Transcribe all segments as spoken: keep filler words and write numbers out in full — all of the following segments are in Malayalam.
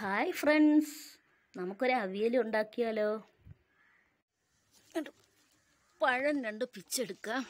ഹായ് ഫ്രണ്ട്സ്, നമുക്കൊരു അവിയൽ ഉണ്ടാക്കിയാലോ? പഴം രണ്ട് പിച്ചെടുക്കാം.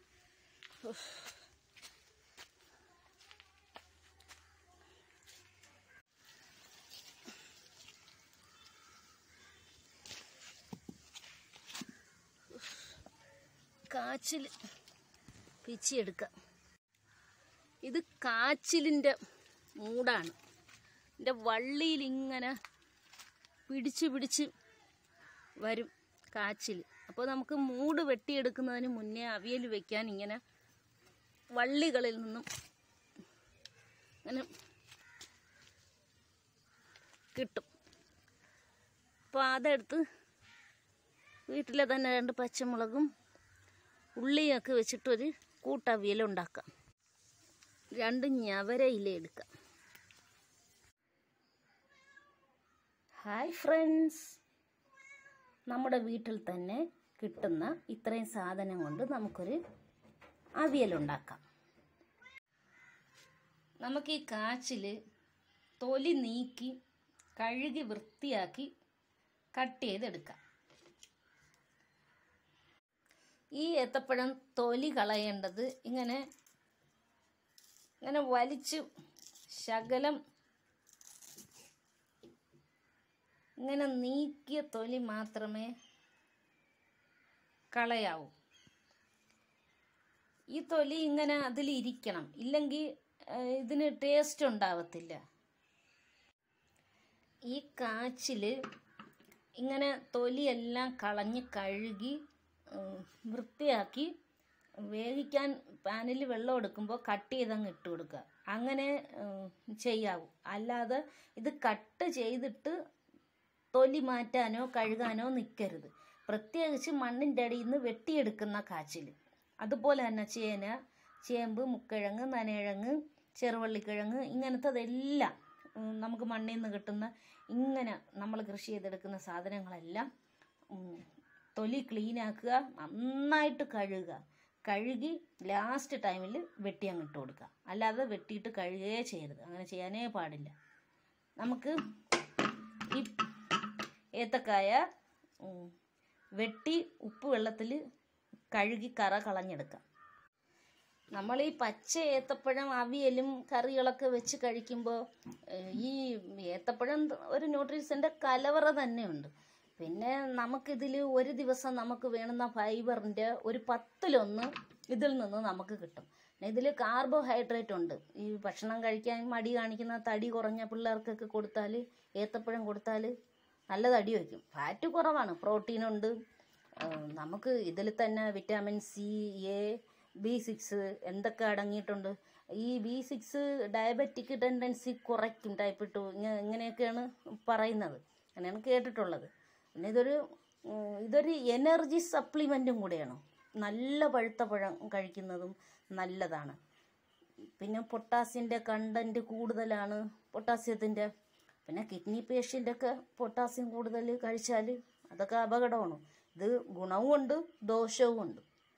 കാച്ചിൽ പിച്ചിയെടുക്കാം. ഇത് കാച്ചിലിൻ്റെ മൂടാണ്. ഇതിൻ്റെ വള്ളിയിൽ ഇങ്ങനെ പിടിച്ച് പിടിച്ച് വരും കാച്ചിൽ. അപ്പോൾ നമുക്ക് മൂട് വെട്ടിയെടുക്കുന്നതിന് മുന്നേ അവിയൽ വയ്ക്കാൻ ഇങ്ങനെ വള്ളികളിൽ നിന്നും അങ്ങനെ കിട്ടും. അപ്പോൾ അതെടുത്ത് വീട്ടിലെ തന്നെ രണ്ട് പച്ചമുളകും ഉള്ളിയൊക്കെ വെച്ചിട്ടൊരു കൂട്ടവിയൽ ഉണ്ടാക്കാം. രണ്ട് ഞവര ഇല എടുക്കാം. ഹായ് ഫ്രണ്ട്സ്, നമ്മുടെ വീട്ടിൽ തന്നെ കിട്ടുന്ന ഇത്രയും സാധനം കൊണ്ട് നമുക്കൊരു അവിയലുണ്ടാക്കാം. നമുക്ക് ഈ കാച്ചിൽ തൊലി നീക്കി കഴുകി വൃത്തിയാക്കി കട്ട് ചെയ്തെടുക്കാം. ഈ ഏത്തപ്പഴം തൊലി കളയേണ്ടത് ഇങ്ങനെ ഇങ്ങനെ വലിച്ച് ശകലം ഇങ്ങനെ നീക്കിയ തൊലി മാത്രമേ കളയാവൂ. ഈ തൊലി ഇങ്ങനെ അതിലിരിക്കണം, ഇല്ലെങ്കിൽ ഇതിന് ടേസ്റ്റ് ഉണ്ടാവത്തില്ല. ഈ കാച്ചിൽ ഇങ്ങനെ തൊലിയെല്ലാം കളഞ്ഞ് കഴുകി വൃത്തിയാക്കി വേവിക്കാൻ പാനിൽ വെള്ളം എടുക്കുമ്പോൾ കട്ട് ചെയ്തങ്ങ് ഇട്ട് കൊടുക്കുക. അങ്ങനെ ചെയ്യാവൂ. അല്ലാതെ ഇത് കട്ട് ചെയ്തിട്ട് തൊലി മാറ്റാനോ കഴുകാനോ നിൽക്കരുത്. പ്രത്യേകിച്ച് മണ്ണിൻ്റെ അടിയിൽ നിന്ന് വെട്ടിയെടുക്കുന്ന കാച്ചിൽ. അതുപോലെ തന്നെ ചേന, ചേമ്പ്, മുക്കിഴങ്ങ്, നനകിഴങ്ങ്, ചെറുവള്ളിക്കിഴങ്ങ്, ഇങ്ങനത്തതെല്ലാം നമുക്ക് മണ്ണിൽ നിന്ന് കിട്ടുന്ന ഇങ്ങനെ നമ്മൾ കൃഷി ചെയ്തെടുക്കുന്ന സാധനങ്ങളെല്ലാം തൊലി ക്ലീനാക്കുക, നന്നായിട്ട് കഴുകുക. കഴുകി ലാസ്റ്റ് ടൈമിൽ വെട്ടി അങ്ങ് ഇട്ട് കൊടുക്കുക. അല്ലാതെ വെട്ടിയിട്ട് കഴുകുകയേ ചെയ്യരുത്. അങ്ങനെ ചെയ്യാനേ പാടില്ല. നമുക്ക് ഈ ഏത്തക്കായ വെട്ടി ഉപ്പ് വെള്ളത്തിൽ കഴുകി കറ കളഞ്ഞെടുക്കാം. നമ്മൾ ഈ പച്ച ഏത്തപ്പഴം അവിയലും കറികളൊക്കെ വെച്ച് കഴിക്കുമ്പോൾ ഈ ഏത്തപ്പഴം ഒരു ന്യൂട്രീഷൻ്റെ കലവറ തന്നെയുണ്ട്. പിന്നെ നമുക്കിതിൽ ഒരു ദിവസം നമുക്ക് വേണ്ടുന്ന ഫൈബറിൻ്റെ ഒരു പത്തിലൊന്ന് ഇതിൽ നിന്ന് നമുക്ക് കിട്ടും. ഇതിൽ കാർബോഹൈഡ്രേറ്റ് ഉണ്ട്. ഈ ഭക്ഷണം കഴിക്കാൻ മടി കാണിക്കുന്ന തടി കുറഞ്ഞ പിള്ളേർക്കൊക്കെ കൊടുത്താൽ ഏത്തപ്പഴം കൊടുത്താൽ നല്ല തടി വയ്ക്കും. ഫാറ്റ് കുറവാണ്, പ്രോട്ടീനുണ്ട്. നമുക്ക് ഇതിൽ തന്നെ vitamin C, A, B six എന്തൊക്കെ അടങ്ങിയിട്ടുണ്ട്. ഈ ബി സിക്സ് ഡയബറ്റിക് ടെൻഡൻസി കുറയ്ക്കും, ടൈപ്പ് ടു ഇങ്ങനെയൊക്കെയാണ് പറയുന്നത്, അങ്ങനെയാണ് കേട്ടിട്ടുള്ളത്. പിന്നെ ഇതൊരു ഇതൊരു എനർജി സപ്ലിമെൻറ്റും കൂടെയാണ്. നല്ല പഴുത്ത പഴം കഴിക്കുന്നതും നല്ലതാണ്. പിന്നെ പൊട്ടാസ്യൻ്റെ കണ്ടൻറ്റ് കൂടുതലാണ്, പൊട്ടാസ്യത്തിൻ്റെ. പിന്നെ കിഡ്നി പേഷ്യൻ്റൊക്കെ പൊട്ടാസ്യം കൂടുതൽ കഴിച്ചാൽ അതൊക്കെ അപകടമാണ്. ഇത് ഗുണവും ഉണ്ട് ദോഷവും ഉണ്ട്.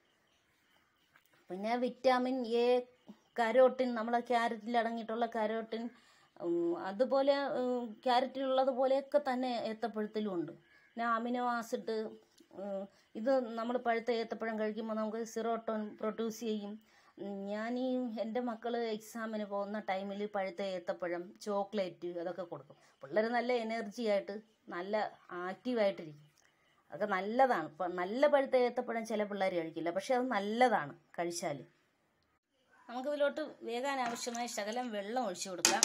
പിന്നെ വിറ്റാമിൻ എ, കരോട്ടിൻ, നമ്മളെ ക്യാരറ്റിൽ അടങ്ങിയിട്ടുള്ള കരോട്ടിൻ, അതുപോലെ ക്യാരറ്റിലുള്ളത് പോലെയൊക്കെ തന്നെ ഏത്തപ്പഴത്തിലും ഉണ്ട്. പിന്നെ അമിനോ ആസിഡ്, ഇത് നമ്മൾ പഴുത്ത ഏത്തപ്പഴം കഴിക്കുമ്പോൾ നമുക്ക് സിറോട്ടോൺ പ്രൊഡ്യൂസ് ചെയ്യും. ഞാൻ ഈ എൻ്റെ മക്കൾ എക്സാമിന് പോകുന്ന ടൈമിൽ പഴുത്ത ഏത്തപ്പഴം, ചോക്ലേറ്റ് അതൊക്കെ കൊടുക്കും. പിള്ളേർ നല്ല എനർജി ആയിട്ട് നല്ല ആക്റ്റീവായിട്ടിരിക്കും. അതൊക്കെ നല്ലതാണ്. ഇപ്പം നല്ല പഴുത്ത ഏത്തപ്പഴം ചില പിള്ളേർ കഴിക്കില്ല, പക്ഷെ അത് നല്ലതാണ് കഴിച്ചാൽ. നമുക്കിതിലോട്ട് വേകാൻ ആവശ്യമായ ശകലം വെള്ളം ഒഴിച്ചു കൊടുക്കാം.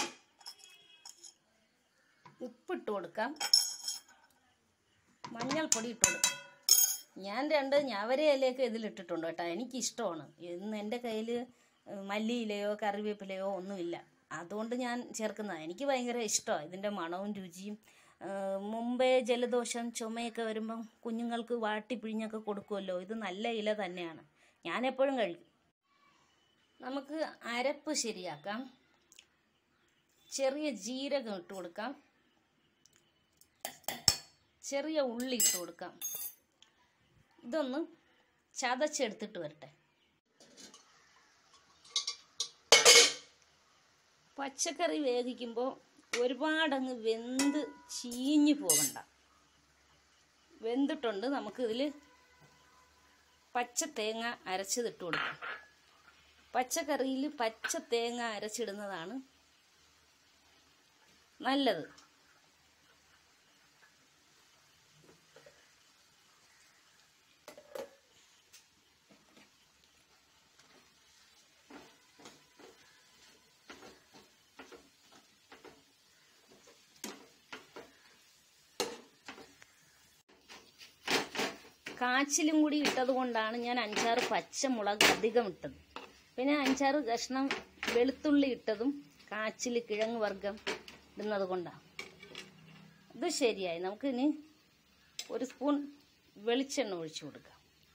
ഉപ്പിട്ട് കൊടുക്കാം. മഞ്ഞൾപ്പൊടി ഇട്ട് കൊടുക്കാം. ഞാൻ രണ്ട് ഞവര ഇലയൊക്കെ ഇതിലിട്ടിട്ടുണ്ട് കേട്ടോ. എനിക്കിഷ്ടമാണ്. ഇന്ന് എൻ്റെ കയ്യിൽ മല്ലിയിലയോ കറിവേപ്പിലയോ ഒന്നുമില്ല, അതുകൊണ്ട് ഞാൻ ചേർക്കുന്നതാണ്. എനിക്ക് ഭയങ്കര ഇഷ്ടമാണ് ഇതിൻ്റെ മണവും രുചിയും. മുമ്പേ ജലദോഷം ചുമയൊക്കെ വരുമ്പം കുഞ്ഞുങ്ങൾക്ക് വാട്ടി പിഴിഞ്ഞൊക്കെ കൊടുക്കുമല്ലോ. ഇത് നല്ല ഇല തന്നെയാണ്, ഞാനെപ്പോഴും കഴിക്കും. നമുക്ക് അരപ്പ് ശരിയാക്കാം. ചെറിയ ജീരകം ഇട്ട് കൊടുക്കാം. ചെറിയ ഉള്ളി ഇട്ട് കൊടുക്കാം. ഇതൊന്ന് ചതച്ചെടുത്തിട്ട് വരട്ടെ. പച്ചക്കറി വേവിക്കുമ്പോൾ ഒരുപാടങ്ങ് വെന്ത് ചീഞ്ഞു പോകണ്ട. വെന്തിട്ടുണ്ട്. നമുക്കിതിൽ പച്ച തേങ്ങ അരച്ചതിട്ട് കൊടുക്കാം. പച്ചക്കറിയിൽ പച്ച തേങ്ങ അരച്ചിടുന്നതാണ് നല്ലത്. കാച്ചിലും കൂടി ഇട്ടത് കൊണ്ടാണ് ഞാൻ അഞ്ചാറ് പച്ചമുളക് അധികം ഇട്ടത്. പിന്നെ അഞ്ചാറ് കഷ്ണം വെളുത്തുള്ളി ഇട്ടതും കാച്ചിൽ കിഴങ്ങ് വർഗം ഇടുന്നത് കൊണ്ടാണ്. ഇത് ശരിയായി. നമുക്കിനി ഒരു സ്പൂൺ വെളിച്ചെണ്ണ ഒഴിച്ചു കൊടുക്കാം.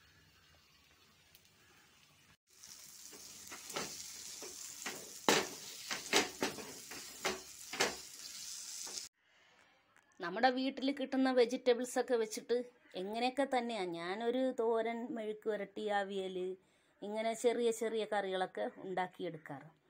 നമ്മുടെ വീട്ടിൽ കിട്ടുന്ന വെജിറ്റബിൾസൊക്കെ വെച്ചിട്ട് എങ്ങനെയൊക്കെ തന്നെയാണ് ഞാനൊരു തോരൻ, മെഴുക്ക് വരട്ടി, അവിയൽ, ഇങ്ങനെ ചെറിയ ചെറിയ കറികളൊക്കെ ഉണ്ടാക്കിയെടുക്കാറ്.